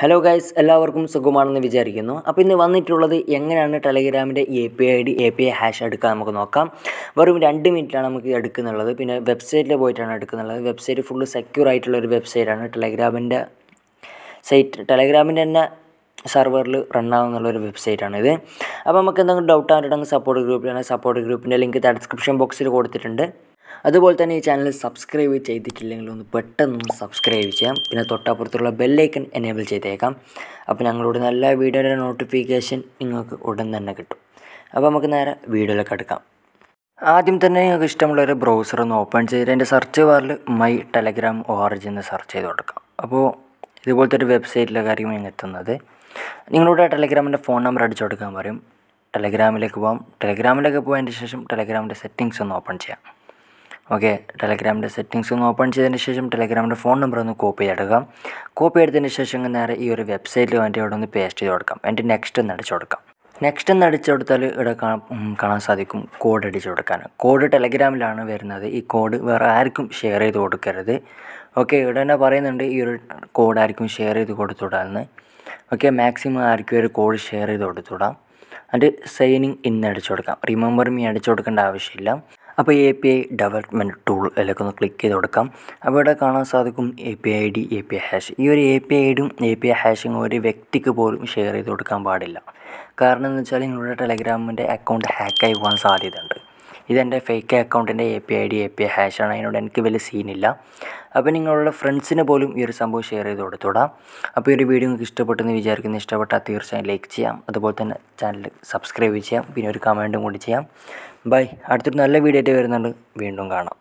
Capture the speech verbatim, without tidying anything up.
Hello guys, എല്ലാവർക്കും സുഖമാണെന്ന് വിചാരിക്കുന്നു. അപ്പോൾ ഇന്ന് വന്നിട്ടുള്ളത് എങ്ങനെയാണ് ടെലഗ്രാമിൻ്റെ A P I D A P I hash എടുക്കാൻ നമുക്ക് നോക്കാം. വെറും രണ്ട് മിനിറ്റാണ് നമുക്ക് എടുക്കുന്നുള്ളത്. പിന്നെ വെബ്സൈറ്റിൽ പോയിട്ടാണ് എടുക്കുന്നുള്ളത്. വെബ്സൈറ്റ് ഫുള്ള് സെക്യൂർ ആയിട്ടുള്ളൊരു വെബ്സൈറ്റാണ്. ടെലഗ്രാമിൻ്റെ സൈറ്റ് ടെലഗ്രാമിൻ്റെ തന്നെ സെർവറിൽ റൺ ആവുന്നുള്ളൊരു വെബ്സൈറ്റാണിത്. അപ്പോൾ നമുക്ക് എന്തെങ്കിലും ഡൗട്ട് ആയിട്ടുണ്ടെങ്കിൽ സപ്പോർട്ട് ഗ്രൂപ്പിലാണ്. സപ്പോർട്ട് ഗ്രൂപ്പിൻ്റെ ലിങ്ക് ഡിസ്ക്രിപ്ഷൻ ബോക്സിൽ കൊടുത്തിട്ടുണ്ട്. അതുപോലെ തന്നെ ഈ ചാനൽ സബ്സ്ക്രൈബ് ചെയ്തിട്ടില്ലെങ്കിൽ ഒന്ന് പെട്ടെന്ന് സബ്സ്ക്രൈബ് ചെയ്യാം. പിന്നെ തൊട്ടപ്പുറത്തുള്ള ബെല്ലൈക്കൺ എനേബിൾ ചെയ്തേക്കാം. അപ്പോൾ ഞങ്ങളുടെ നല്ല വീഡിയോയുടെ നോട്ടിഫിക്കേഷൻ നിങ്ങൾക്ക് ഉടൻ തന്നെ കിട്ടും. അപ്പോൾ നമുക്ക് നേരെ വീഡിയോയിലേക്ക് എടുക്കാം. ആദ്യം തന്നെ നിങ്ങൾക്ക് ഇഷ്ടമുള്ളൊരു ബ്രൗസർ ഒന്ന് ഓപ്പൺ ചെയ്തിട്ട് എൻ്റെ സെർച്ച് ബാറിൽ my Telegram O R G എന്ന് സെർച്ച് ചെയ്ത് കൊടുക്കാം. അപ്പോൾ ഇതുപോലത്തെ ഒരു വെബ്സൈറ്റിലേക്കായിരിക്കും നിങ്ങൾ എത്തുന്നത്. നിങ്ങളുടെ ടെലഗ്രാമിൻ്റെ ഫോൺ നമ്പർ അടിച്ചു കൊടുക്കാൻ പറയും. ടെലഗ്രാമിലേക്ക് പോകാം. ടെലഗ്രാമിലേക്ക് പോയതിന് ശേഷം ടെലഗ്രാമിൻ്റെ സെറ്റിങ്സ് ഒന്ന് ഓപ്പൺ ചെയ്യാം. ഓക്കെ, ടെലഗ്രാമിൻ്റെ സെറ്റിങ്സ് ഒന്ന് ഓപ്പൺ ചെയ്തതിന് ശേഷം ടെലഗ്രാമിൻ്റെ ഫോൺ നമ്പർ ഒന്ന് കോപ്പി ചെയ്തെടുക്കാം. കോപ്പി എടുത്തതിന് ശേഷം നേരെ ഈ ഒരു വെബ്സൈറ്റിൽ വേണ്ടി ഇവിടെ ഒന്ന് പേസ്റ്റ് ചെയ്ത് കൊടുക്കാം. എന്നിട്ട് നെക്സ്റ്റ് എന്ന് അടിച്ചു കൊടുക്കാം. നെക്സ്റ്റ് എന്ന് അടിച്ചു കൊടുത്താൽ ഇവിടെ കാണാൻ സാധിക്കും കോഡ് അടിച്ചു കൊടുക്കാൻ. കോഡ് ടെലഗ്രാമിലാണ് വരുന്നത്. ഈ കോഡ് വേറെ ആർക്കും ഷെയർ ചെയ്ത് കൊടുക്കരുത്. ഓക്കെ, ഇവിടെ തന്നെ പറയുന്നുണ്ട് ഈ ഒരു കോഡ് ആർക്കും ഷെയർ ചെയ്ത് കൊടുത്തുവിടാമെന്ന്. ഓക്കെ, മാക്സിമം ആർക്കും ഒരു കോഡ് ഷെയർ ചെയ്ത് കൊടുത്തുവിടാം. എന്നിട്ട് സൈനിങ് ഇൻ അടിച്ചു കൊടുക്കാം. റിമെമ്പർ മീ അടിച്ചു കൊടുക്കേണ്ട ആവശ്യമില്ല. അപ്പോൾ A P I development tool അതിലേക്ക് ഒന്ന് ക്ലിക്ക് ചെയ്ത് കൊടുക്കാം. അപ്പോൾ ഇവിടെ കാണാൻ സാധിക്കും A P I D A P I hash. ഈ ഒരു എ പി ഐ ഡിയും എ പി ഐ ഹാഷും ഒരു വ്യക്തിക്ക് പോലും ഷെയർ ചെയ്ത് കൊടുക്കാൻ പാടില്ല. കാരണം എന്ന് വെച്ചാൽ നിങ്ങളുടെ ടെലഗ്രാമിൻ്റെ അക്കൗണ്ട് ഹാക്കായി പോകാൻ സാധ്യതയുണ്ട്. ഇതെൻ്റെ ഫേക്ക് അക്കൗണ്ടിൻ്റെ A P I D A P I ഹാഷാണ്. അതിനോട് എനിക്ക് വലിയ സീനില്ല. അപ്പോൾ നിങ്ങളുടെ ഫ്രണ്ട്സിന് പോലും ഈ ഒരു സംഭവം ഷെയർ ചെയ്ത് കൊടുത്തുവിടാം. അപ്പോൾ ഈ ഒരു വീഡിയോ നിങ്ങൾക്ക് ഇഷ്ടപ്പെട്ടെന്ന് വിചാരിക്കുന്നു. ഇഷ്ടപ്പെട്ടാൽ തീർച്ചയായും ലൈക്ക് ചെയ്യാം. അതുപോലെ തന്നെ ചാനൽ സബ്സ്ക്രൈബ് ചെയ്യാം. പിന്നെ ഒരു കമൻറ്റും കൂടി ചെയ്യാം. ബൈ. അടുത്തൊരു നല്ല വീഡിയോ ആയിട്ട് വരുന്നുണ്ട്. വീണ്ടും കാണാം.